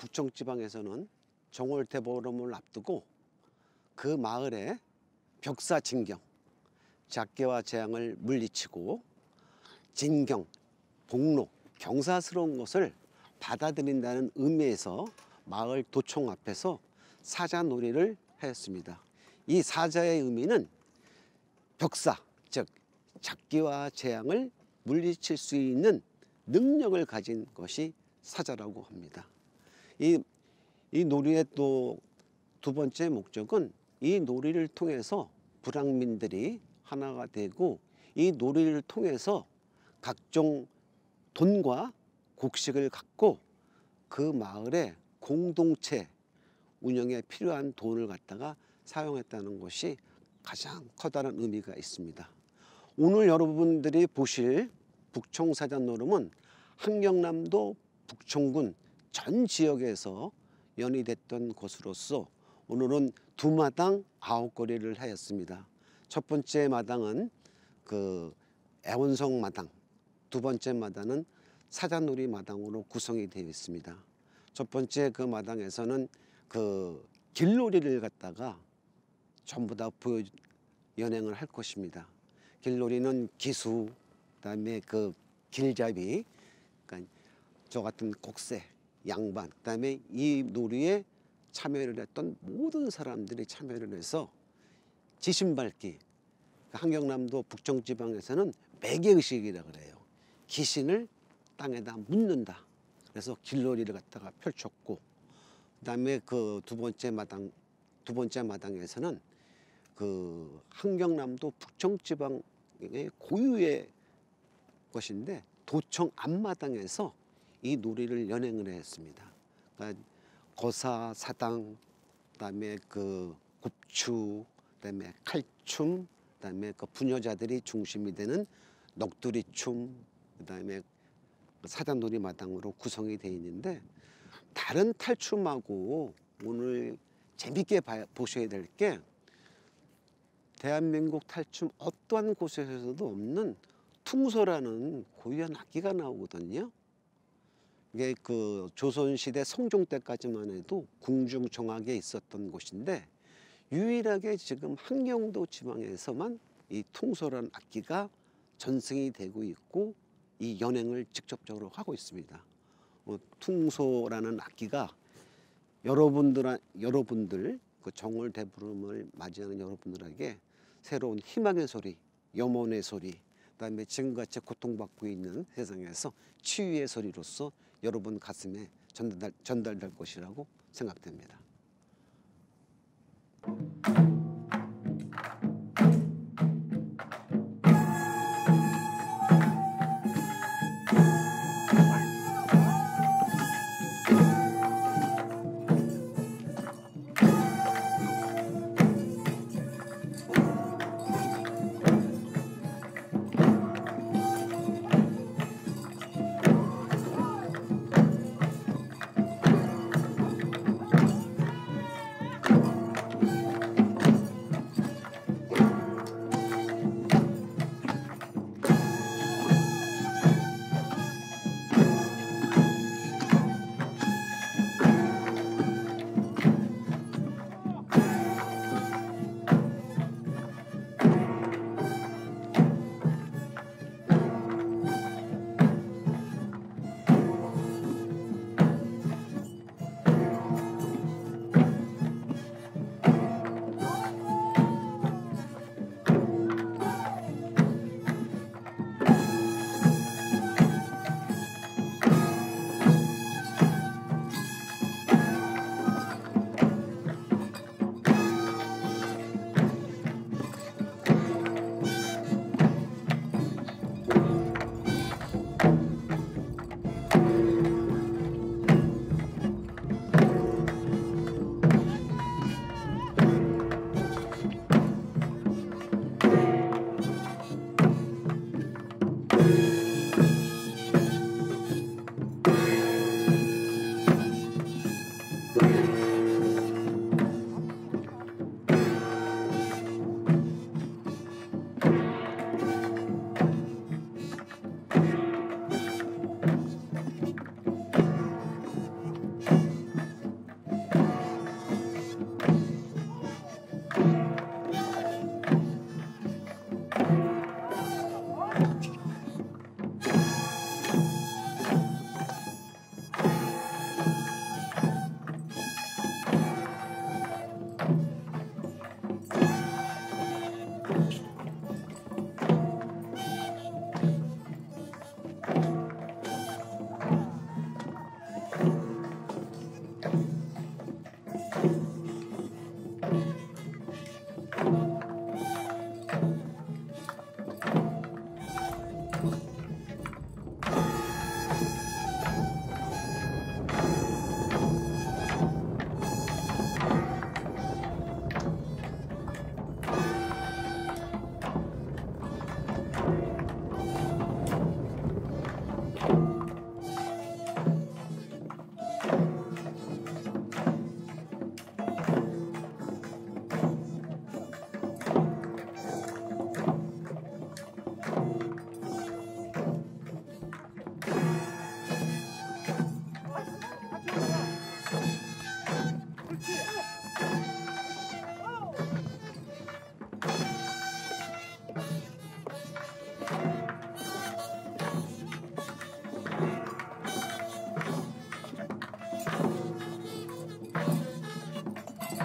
북청 지방에서는 정월 대보름을 앞두고 그 마을에 벽사 진경, 작게와 재앙을 물리치고 진경, 복록, 경사스러운 것을 받아들인다는 의미에서 마을 도청 앞에서 사자놀이를 하였습니다. 이 사자의 의미는 벽사, 즉 작기와 재앙을 물리칠 수 있는 능력을 가진 것이 사자라고 합니다. 이 놀이의 또 두 번째 목적은 이 놀이를 통해서 불황민들이 하나가 되고 이 놀이를 통해서 각종 돈과 곡식을 갖고 그 마을의 공동체 운영에 필요한 돈을 갖다가 사용했다는 것이 가장 커다란 의미가 있습니다. 오늘 여러분들이 보실 북청사자노름은 한경남도 북청군 전 지역에서 연이됐던 것으로서 오늘은 두 마당 9거리를 하였습니다. 첫 번째 마당은 그 애원성 마당, 두 번째 마당은 사자놀이 마당으로 구성이 되어 있습니다. 첫 번째 그 마당에서는 그 길놀이를 갖다가 전부 다 연행을 할 것입니다. 길놀이는 기수, 그다음에 그 길잡이, 그러니까 저 같은 곡새, 양반, 그다음에 이 놀이에 참여를 했던 모든 사람들이 참여를 해서 지신밟기, 한경남도 북청지방에서는 매개의식이라 그래요. 귀신을 땅에다 묻는다. 그래서 길놀이를 갖다가 펼쳤고, 그다음에 그 두 번째 마당에서는 그 한경남도 북청지방의 고유의 것인데 도청 앞마당에서 이 놀이를 연행을 했습니다. 그러니까 거사, 사당, 그다음에 그 곱추, 그다음에 칼춤, 그다음에 그 부녀자들이 중심이 되는 넋두리춤, 그다음에 사자놀이 마당으로 구성이 되어 있는데, 다른 탈춤하고 오늘 재밌게 보셔야 될 게 대한민국 탈춤 어떠한 곳에서도 없는 퉁소라는 고유한 악기가 나오거든요. 이게 그 조선시대 성종 때까지만 해도 궁중정학에 있었던 곳인데 유일하게 지금 한경도 지방에서만 이 퉁소라는 악기가 전승이 되고 있고 이 연행을 직접적으로 하고 있습니다. 퉁소라는 악기가 여러분들 그 정월 대보름을 맞이하는 여러분들에게 새로운 희망의 소리, 염원의 소리, 그다음에 지금같이 고통받고 있는 세상에서 치유의 소리로서 여러분 가슴에 전달될 것이라고 생각됩니다.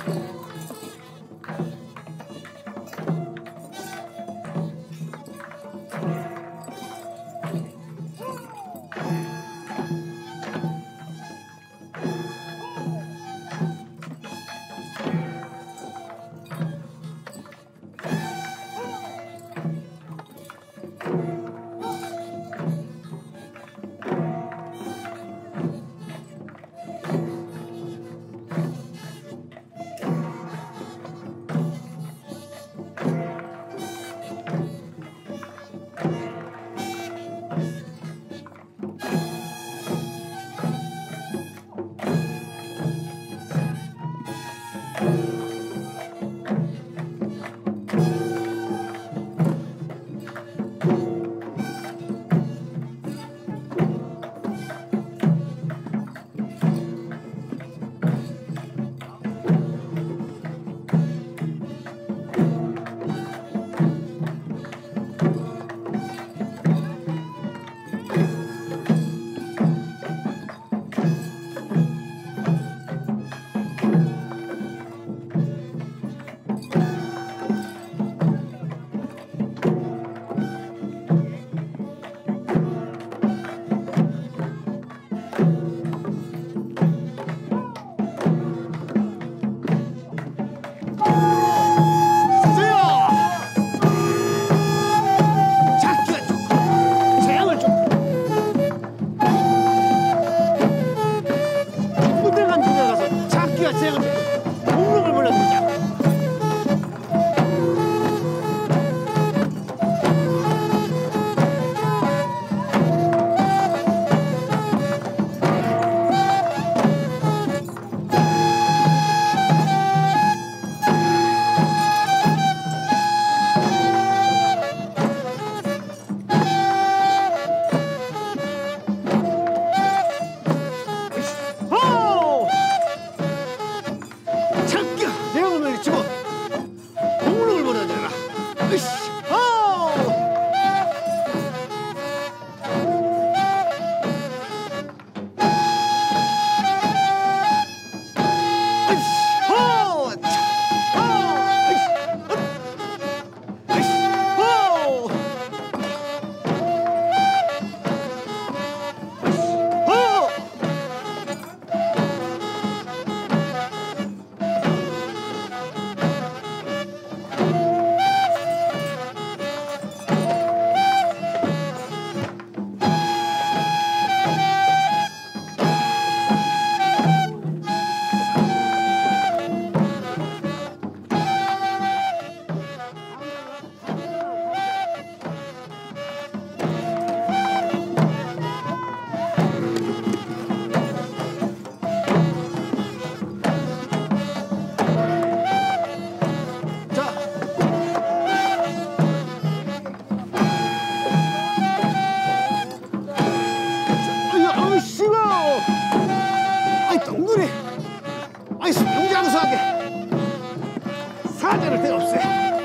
사자를 데 없애.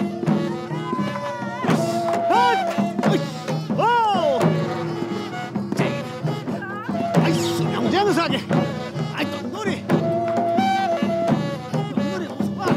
아이 수명장사게. 아이 똥놀이. 똥놀이 없어 봐.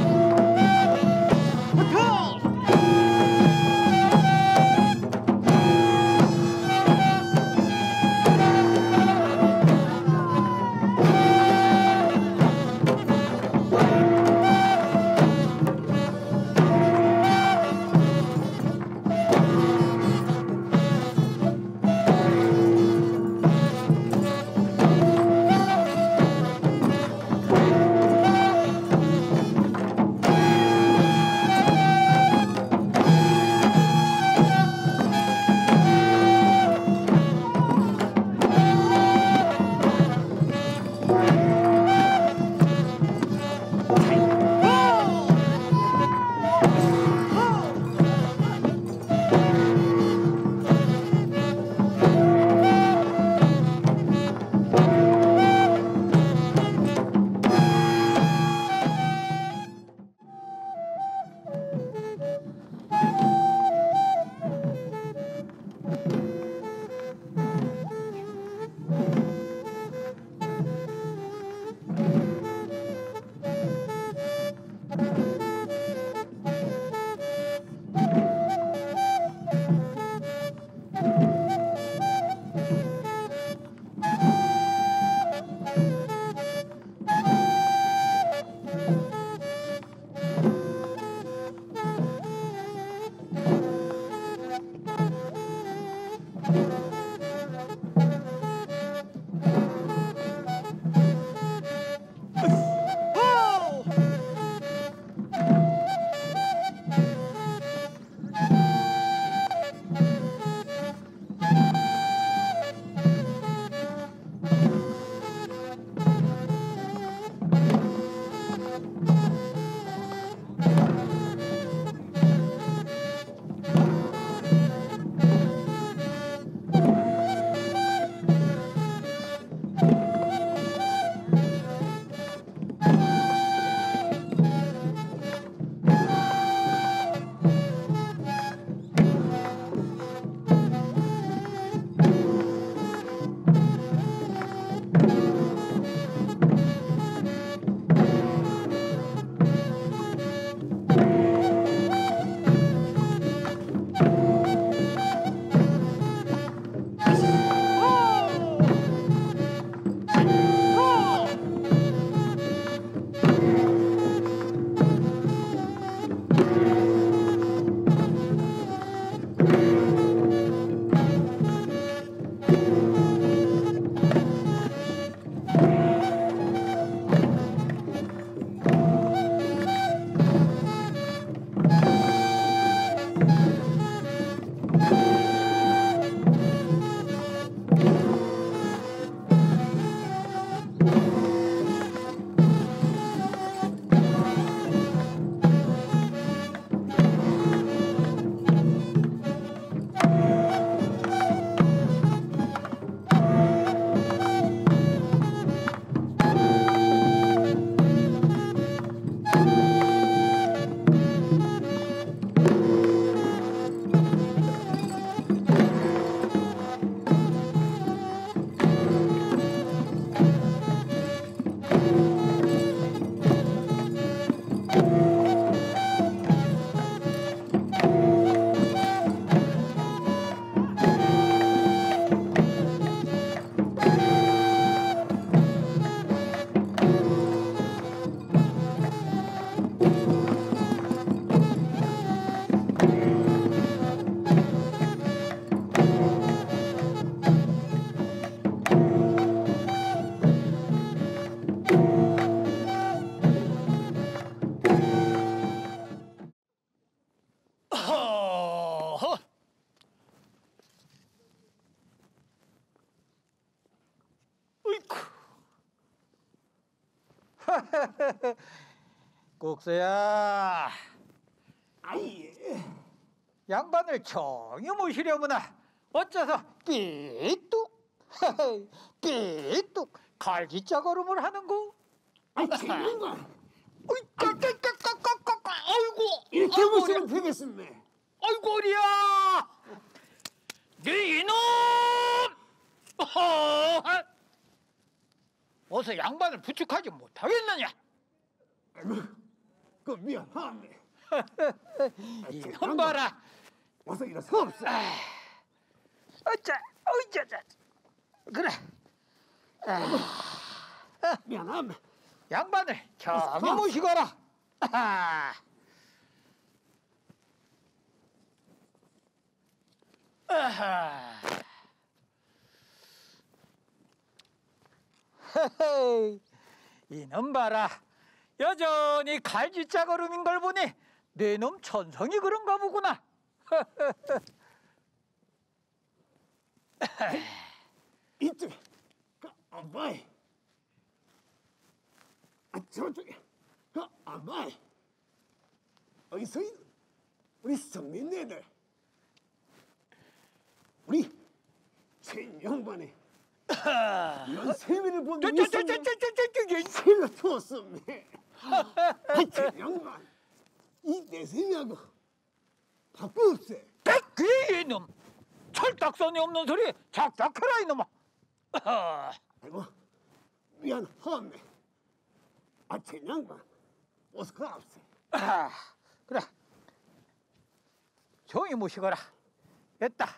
국수야, 아이, 양반을 경히 모시려무나 어째서 삐뚝 삐뚝 갈기자 걸음을 하는고? 아이, 재영관. 어이, 아이고, 이렇게 아이고, 보시면 되겠습니다. 아이고, 어리야, 네 이놈! 어서 양반을 부축하지 못하겠느냐? 아이고, 그 미안합니다. 이놈 봐라. 어서 일어서옵소. 어짜, 어이자자. 그래. 미안합니다. 양반을 경히 모시거라. 헤헤이, 이놈 봐라. 여전히 갈지자 걸음인 걸 보니 내 놈 천성이 그런가 보구나. 이쪽에, 그 아바이. 아, 저쪽에, 그 아바이. 어디서 우리 성민네들, 우리 최영반의 이런 세미를 본 세미가 좋았습니다. 최영반, 이 내세미하고 바쁘없세. 백귀 이놈, 철딱선이 없는 소리 작작해라 이놈아. 아이고, 미안합니다. 아, 최영반, 어서 가옵세. 그래, 종이 모시거라. 됐다.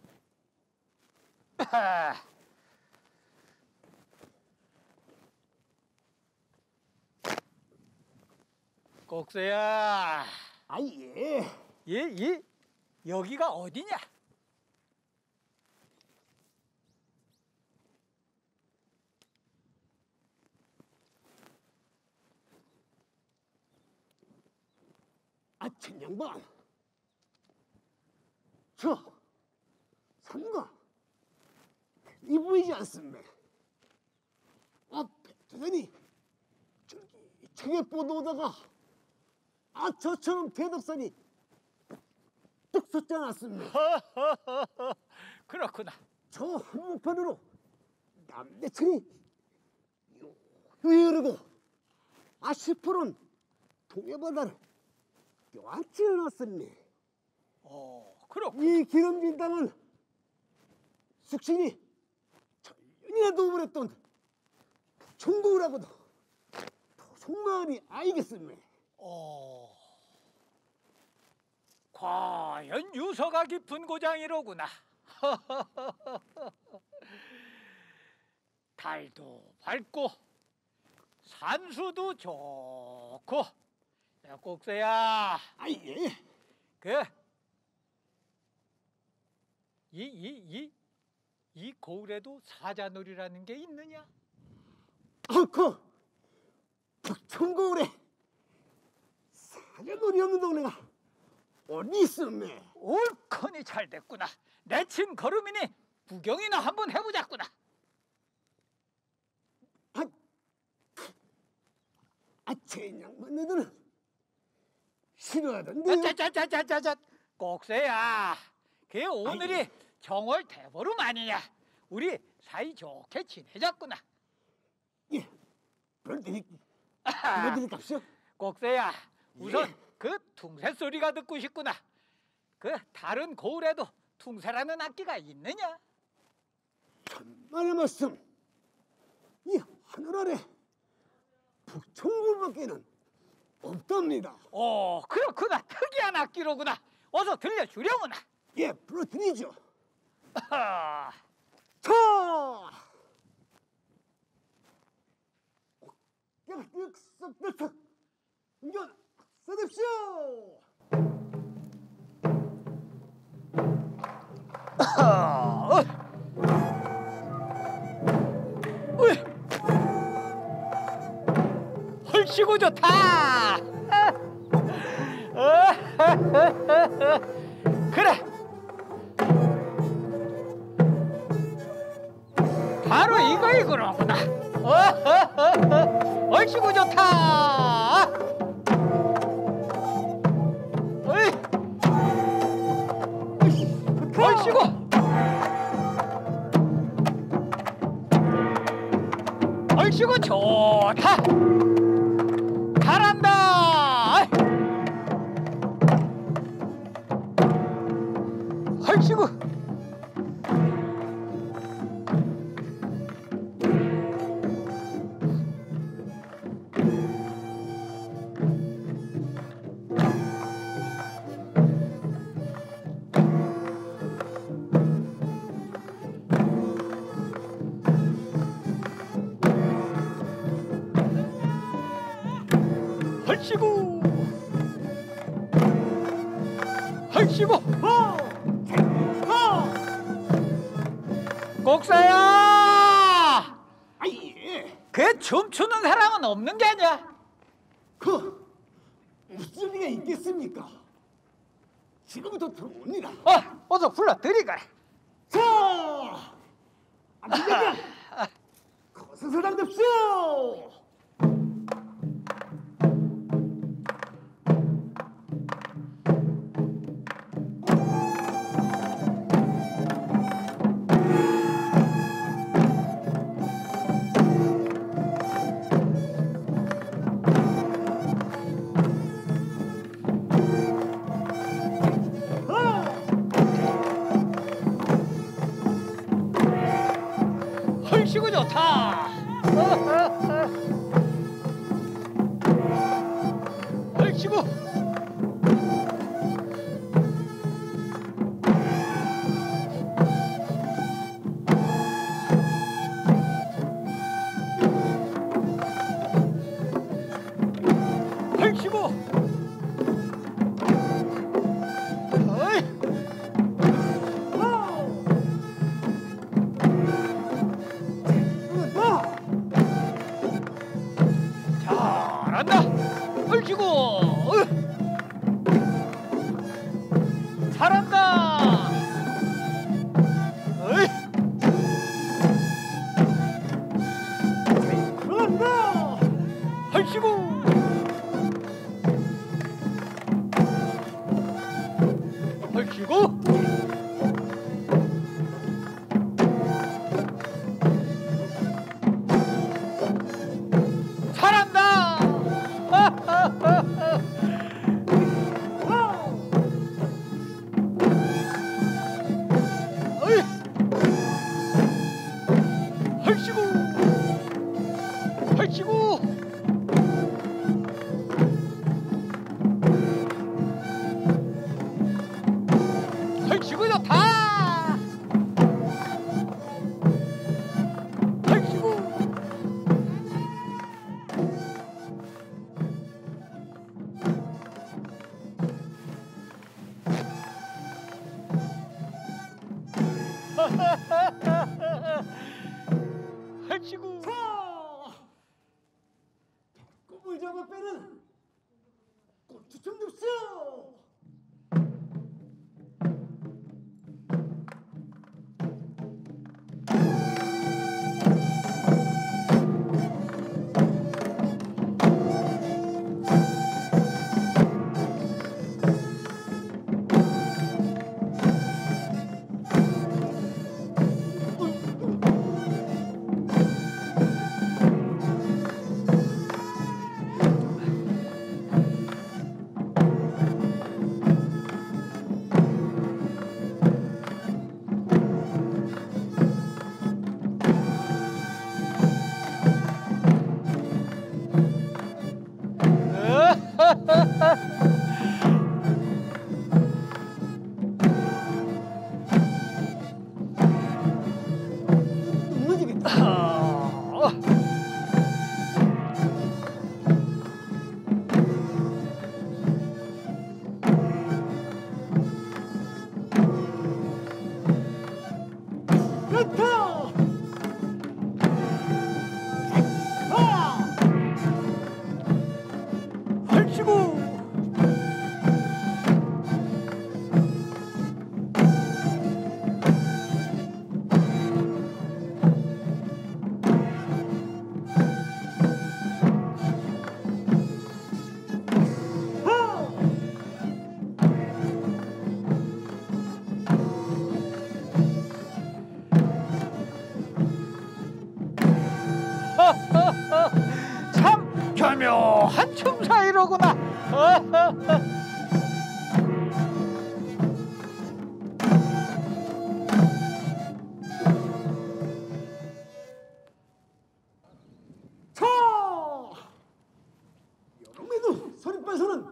꼭수야, 아, 예. 예, 여기가 어디냐? 아, 천양반, 저 산과 이 보이지 않습니까? 아, 백두산이 저기 책에 보도다가 저처럼 대덕산이 뚝 섰지 않았습니까? 그렇구나. 저 한복판으로 남대천이 흐르고 시퍼런 동해바다를 껴안지 않았습니다. 그렇군. 이 기름진 땅은 숙신이 천년이나 도움을했던 북천고라고도 토속마을이 아니겠습니까? 과연 유서가 깊은 고장이로구나. 달도 밝고 산수도 좋고. 야, 꼭새야, 아, 예. 이 고을에도 사자놀이라는 게 있느냐? 그 북천고을에 사자놀이 없는 동네가 어디 있습니까? 옳거니 잘 됐구나. 내친 걸음이니 구경이나 한번 해보자꾸나. 제 양반네들은 싫어하던데요. 짜짜짜짜짜짜, 꼭새야, 그게 오늘이 정월 대보름 아니냐? 우리 사이좋게 지내자꾸나. 예, 불러드릴게요. 꼭새야, 우선 예. 그 퉁새 소리가 듣고 싶구나. 그 다른 고을에도 퉁새라는 악기가 있느냐? 천만의 말씀. 이 하늘 아래 북천고밖에는 없답니다. 그렇구나. 특이한 악기로구나. 어서 들려주려무나. 예, 불러드리죠. 아하. 자, 쓱쓱쓱 공연 서십시오. 헐씨구 좋다. 그래, 바로 이거구나. 얼씨구 좋다. 어이, 얼씨구. 얼씨구 좋다. 잘한다. 얼씨구. 얼씨구. 얼씨구. 꼭사야. 아예. 그 춤추는 사람은 없는 게 아니야. 무슨 리가 있겠습니까? 지금부터 들어옵니다. 어서 불러 드리거라. 자, 안녕하세요. 거스서당 됩시오. 얼씨구 좋다. 얼씨구. 얼씨구. 어이. 잘한다. 얼씨구. 잘한다. 어이. 얼씨구. 얼씨구. 잘한다. 어이. 얼씨구. 얼씨구. 얼씨구 좋다. 얼씨구. 얼씨구. 꿈을 잡아 빼는 꽃추천 됩시오. 얼씨구. 절묘한 춤 사이로구나. 자, 여름에도 서리빨서는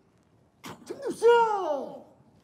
당첨됐어.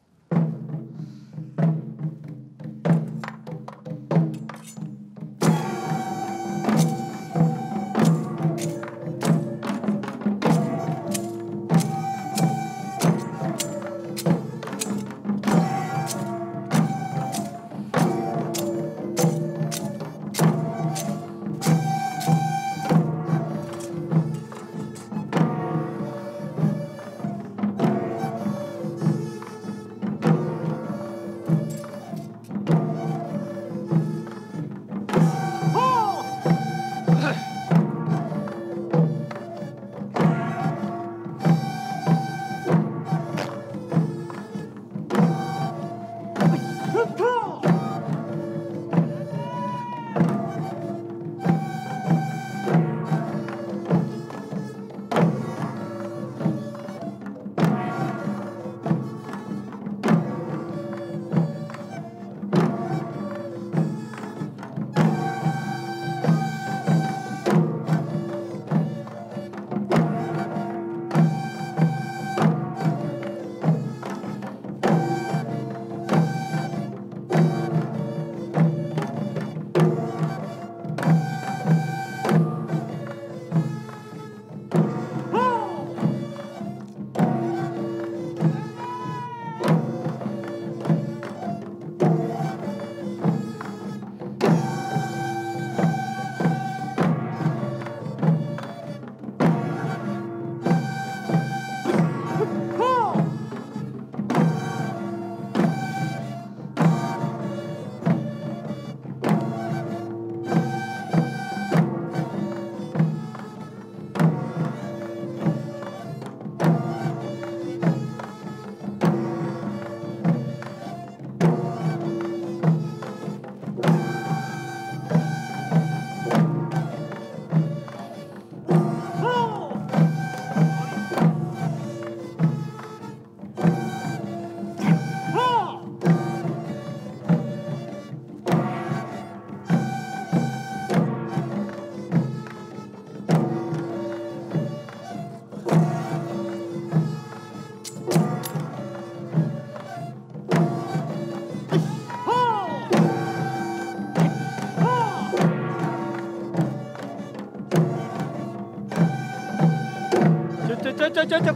저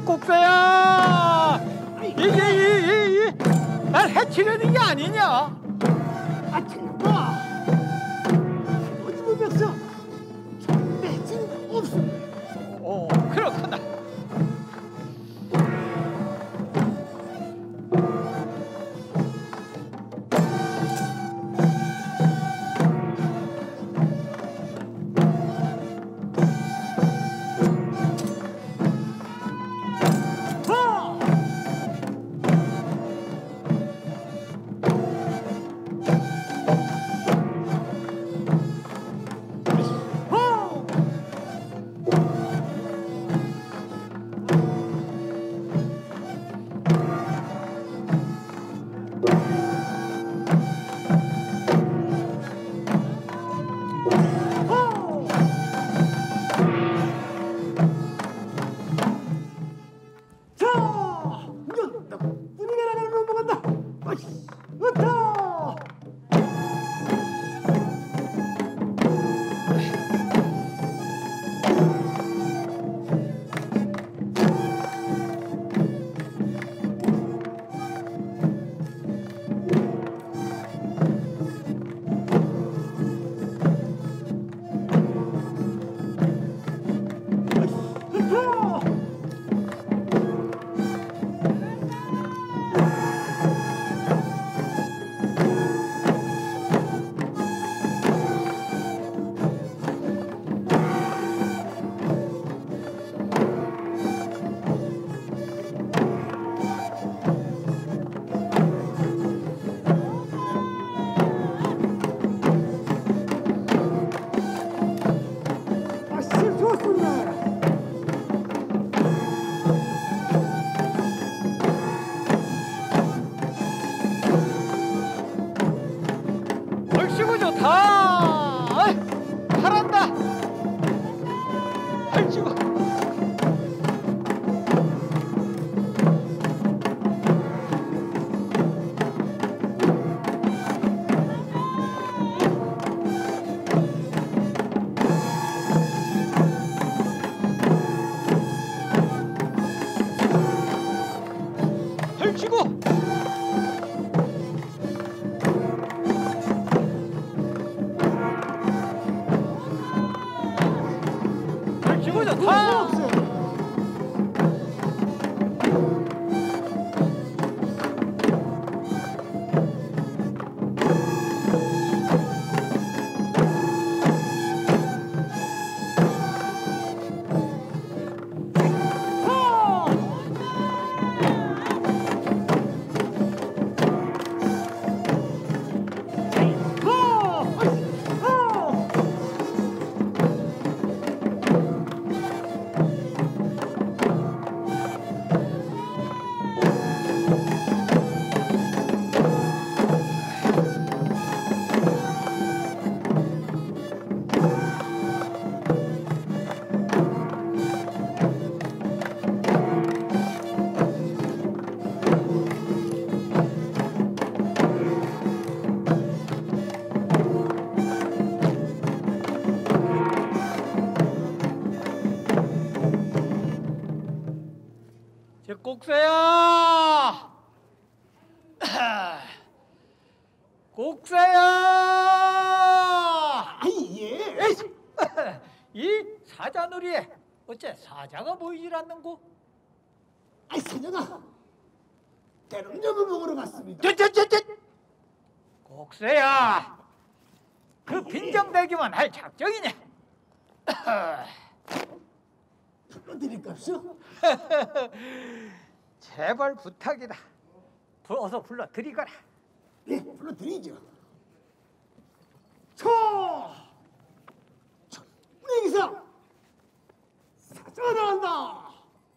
꼭새야, 이게 날 해치려는 게 아니냐? 아, 틀렸다. 어디 보면서 절대 해치는 거 없어. 그렇구나. 저 꼭새야! 꼭새야! 아이 예. 이 사자놀이에 어째 사자가 보이질 않는고? 아이 사자가 대롱령을 먹으러 갔습니다. 꼭새야! 그 빈정대기만 할 작정이냐? 불러드릴까요? 제발 부탁이다. 어서 불러드리거라. 예, 불러드리죠. 우리 기사 사자가 나간다.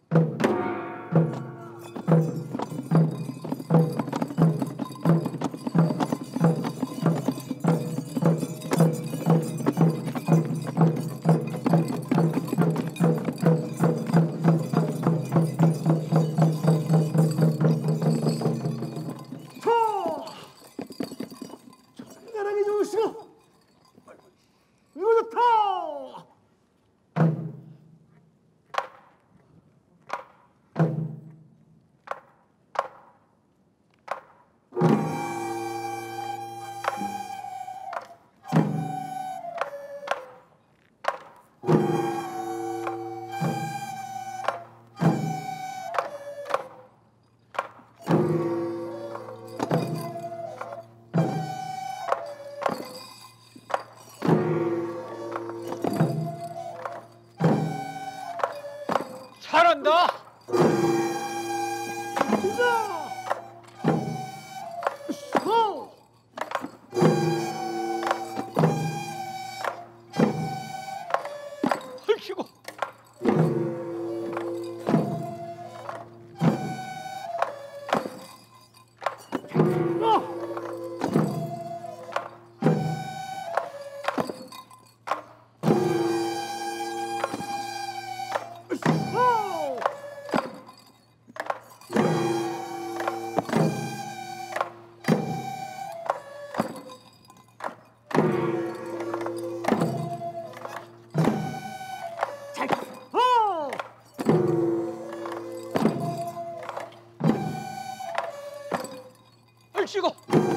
나라기 좋으시오. 이거 좋다. 잘한다. 기사. 헐시고. 헐시고.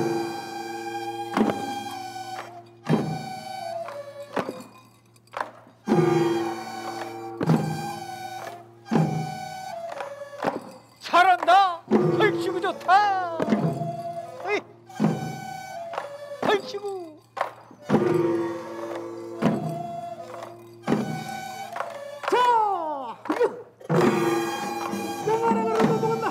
잘한다. 헐시고 좋다. 에이. 헐시고. 자, 영화를 넘어간다.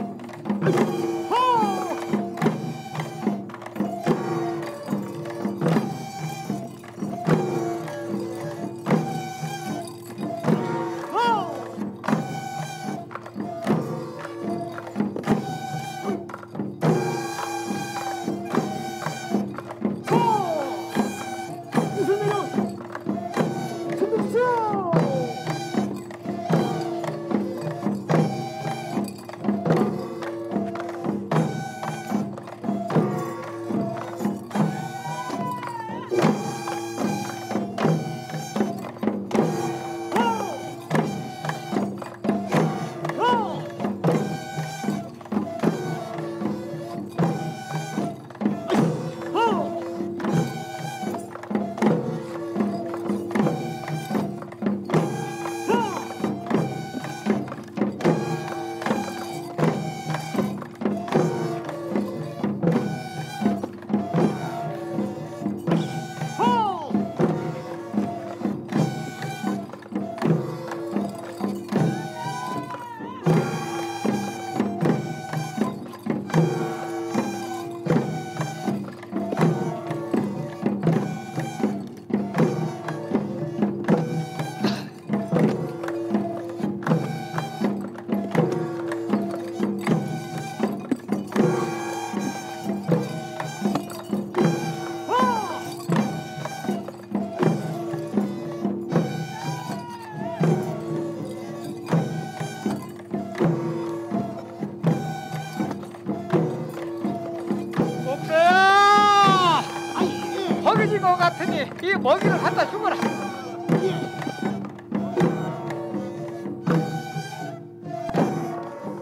꼭새야! 아이 허기진 것 같으니 이 먹이를 갖다 주거라. 예.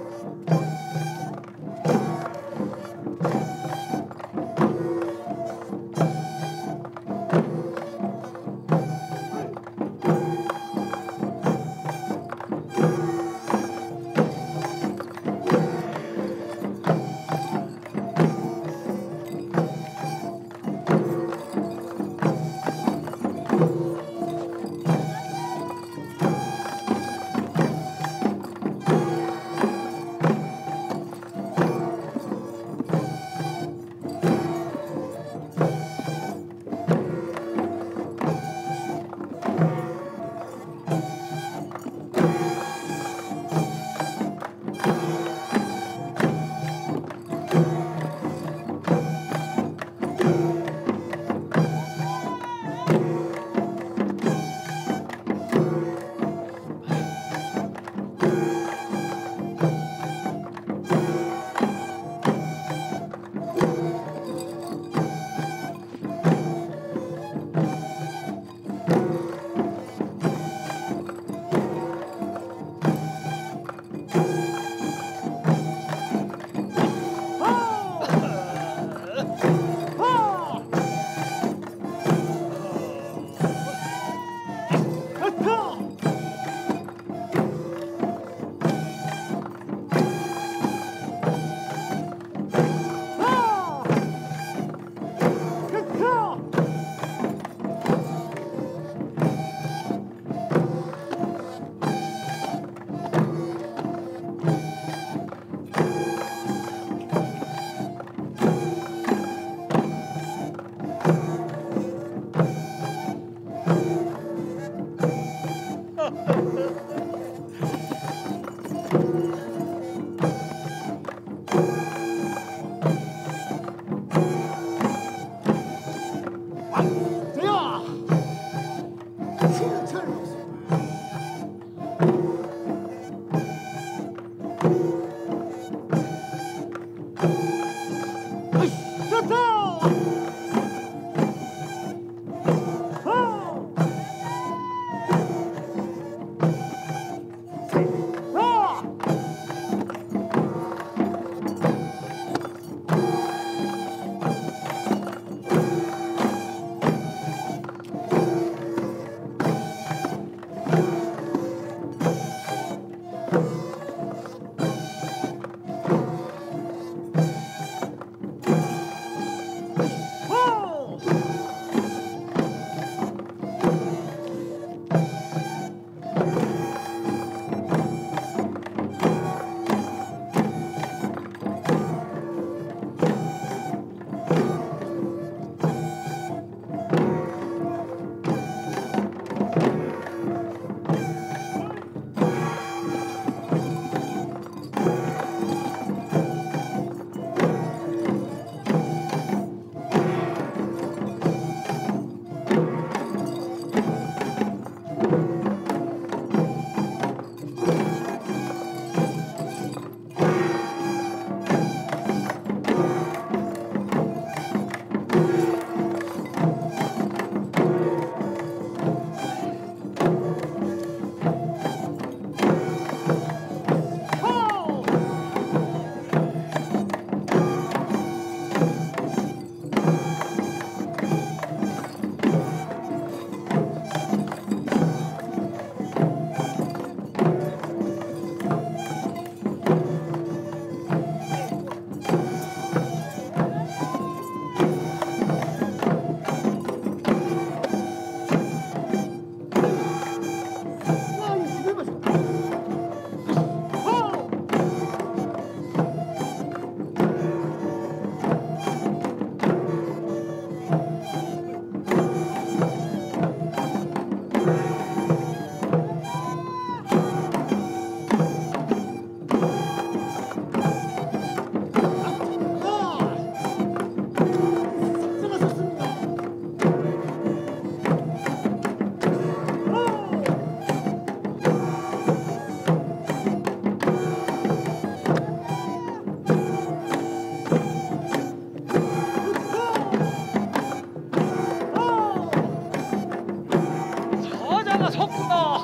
서자가 섰구나.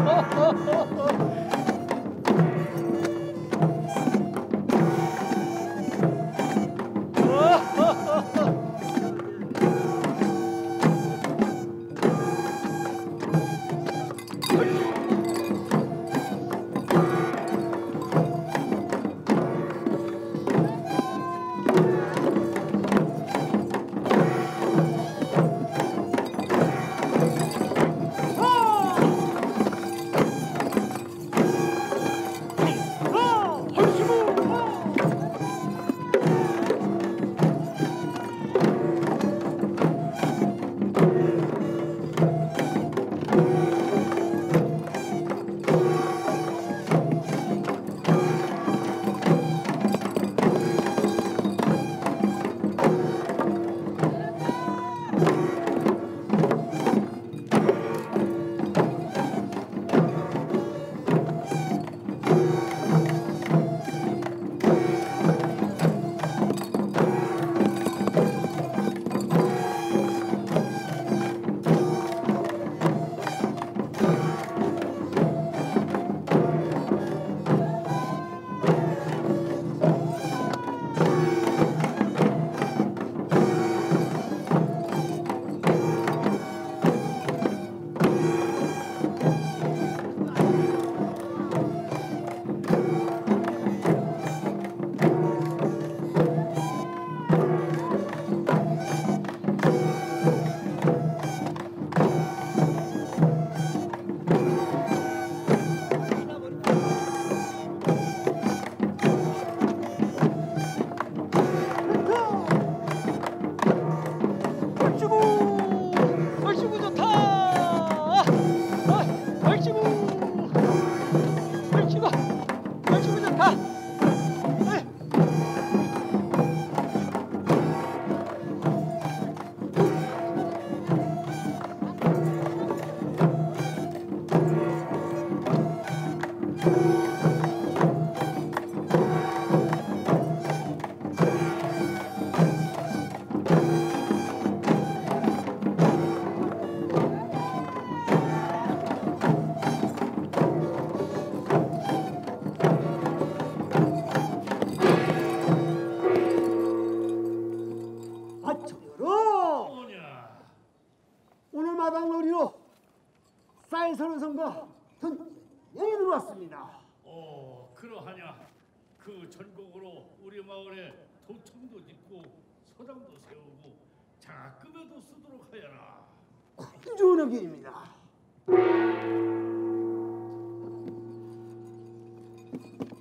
얼씨구 좋다. 얼씨구 좋다. 오늘 마당놀이로 쌀 서는 선거 전 여기 들어왔습니다. 그러하냐. 그 전공으로 우리 마을에 도청도 짓고 서당도 세우고 장학금에도 쓰도록 하여라. 좋은 의견입니다.